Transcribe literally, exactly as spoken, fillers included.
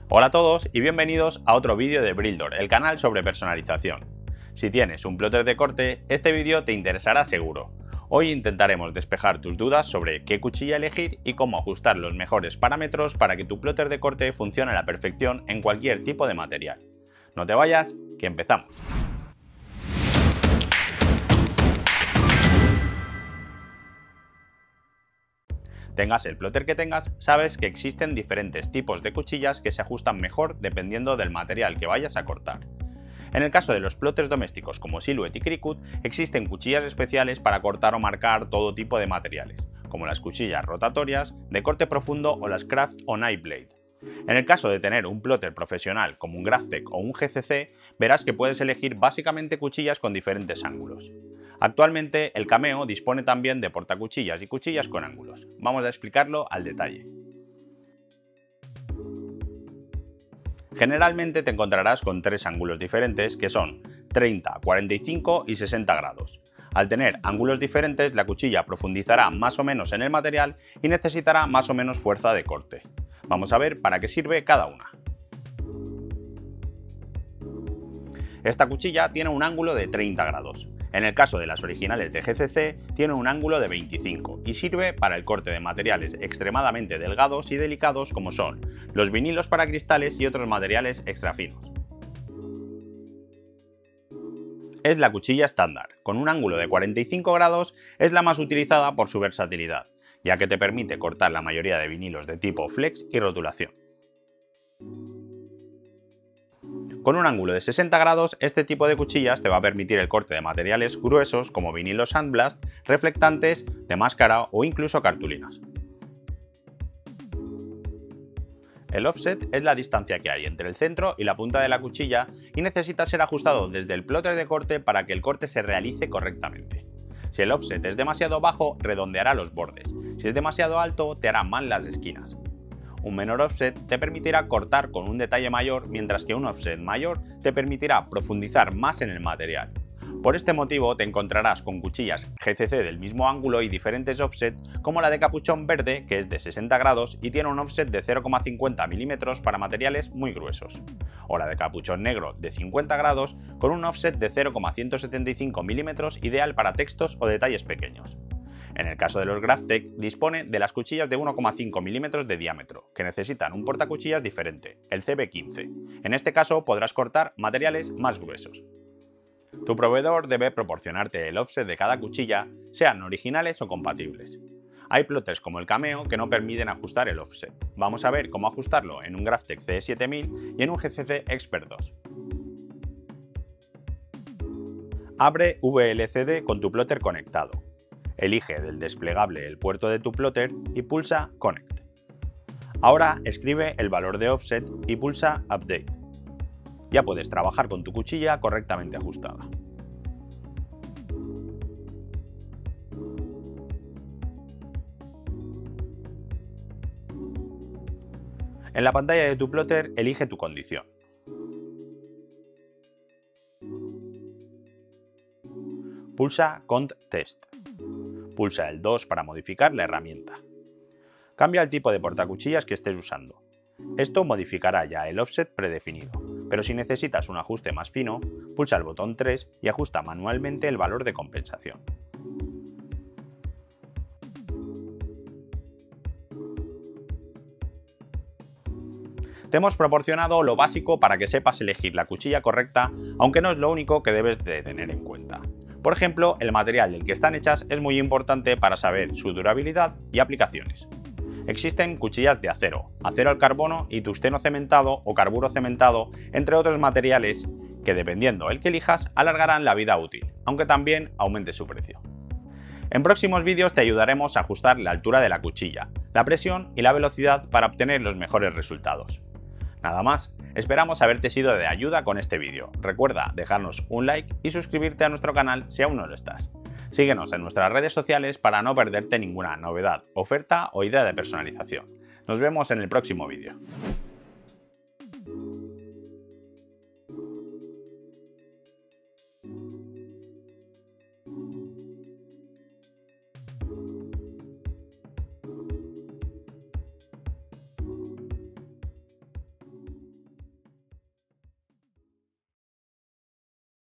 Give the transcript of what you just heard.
Hola a todos y bienvenidos a otro vídeo de Brildor, el canal sobre personalización. Si tienes un plotter de corte, este vídeo te interesará seguro. Hoy intentaremos despejar tus dudas sobre qué cuchilla elegir y cómo ajustar los mejores parámetros para que tu plotter de corte funcione a la perfección en cualquier tipo de material. No te vayas, que empezamos. Tengas el plotter que tengas, sabes que existen diferentes tipos de cuchillas que se ajustan mejor dependiendo del material que vayas a cortar. En el caso de los plotters domésticos como Silhouette y Cricut, existen cuchillas especiales para cortar o marcar todo tipo de materiales, como las cuchillas rotatorias, de corte profundo o las Craft o Knife Blade. En el caso de tener un plotter profesional como un Graphtec o un G C C, verás que puedes elegir básicamente cuchillas con diferentes ángulos. Actualmente el Cameo dispone también de portacuchillas y cuchillas con ángulos. Vamos a explicarlo al detalle. Generalmente te encontrarás con tres ángulos diferentes que son treinta, cuarenta y cinco y sesenta grados. Al tener ángulos diferentes, la cuchilla profundizará más o menos en el material y necesitará más o menos fuerza de corte. Vamos a ver para qué sirve cada una. Esta cuchilla tiene un ángulo de treinta grados. En el caso de las originales de G C C, tiene un ángulo de veinticinco y sirve para el corte de materiales extremadamente delgados y delicados como son los vinilos para cristales y otros materiales extra finos. Es la cuchilla estándar, con un ángulo de cuarenta y cinco grados, es la más utilizada por su versatilidad, ya que te permite cortar la mayoría de vinilos de tipo flex y rotulación. Con un ángulo de sesenta grados, este tipo de cuchillas te va a permitir el corte de materiales gruesos como vinilos sandblast, reflectantes, de máscara o incluso cartulinas. El offset es la distancia que hay entre el centro y la punta de la cuchilla y necesita ser ajustado desde el plotter de corte para que el corte se realice correctamente. Si el offset es demasiado bajo, redondeará los bordes. Si es demasiado alto, te hará mal las esquinas. Un menor offset te permitirá cortar con un detalle mayor, mientras que un offset mayor te permitirá profundizar más en el material. Por este motivo te encontrarás con cuchillas G C C del mismo ángulo y diferentes offset, como la de capuchón verde, que es de sesenta grados y tiene un offset de cero coma cincuenta milímetros para materiales muy gruesos, o la de capuchón negro de cincuenta grados con un offset de cero coma ciento setenta y cinco milímetros, ideal para textos o detalles pequeños. En el caso de los Graphtec, dispone de las cuchillas de uno coma cinco milímetros de diámetro, que necesitan un portacuchillas diferente, el C B quince. En este caso podrás cortar materiales más gruesos. Tu proveedor debe proporcionarte el offset de cada cuchilla, sean originales o compatibles. Hay plotters como el Cameo que no permiten ajustar el offset. Vamos a ver cómo ajustarlo en un Graphtec C siete mil y en un G C C Expert dos. Abre V L C D con tu plotter conectado. Elige del desplegable el puerto de tu plotter y pulsa Connect. Ahora escribe el valor de offset y pulsa Update. Ya puedes trabajar con tu cuchilla correctamente ajustada. En la pantalla de tu plotter elige tu condición. Pulsa Cont Test. Pulsa el dos para modificar la herramienta. Cambia el tipo de portacuchillas que estés usando. Esto modificará ya el offset predefinido, pero si necesitas un ajuste más fino, pulsa el botón tres y ajusta manualmente el valor de compensación. Te hemos proporcionado lo básico para que sepas elegir la cuchilla correcta, aunque no es lo único que debes de tener en cuenta. Por ejemplo, el material del que están hechas es muy importante para saber su durabilidad y aplicaciones. Existen cuchillas de acero, acero al carbono y tungsteno cementado o carburo cementado, entre otros materiales que, dependiendo el que elijas, alargarán la vida útil, aunque también aumente su precio. En próximos vídeos te ayudaremos a ajustar la altura de la cuchilla, la presión y la velocidad para obtener los mejores resultados. Nada más, esperamos haberte sido de ayuda con este vídeo. Recuerda dejarnos un like y suscribirte a nuestro canal si aún no lo estás. Síguenos en nuestras redes sociales para no perderte ninguna novedad, oferta o idea de personalización. Nos vemos en el próximo vídeo.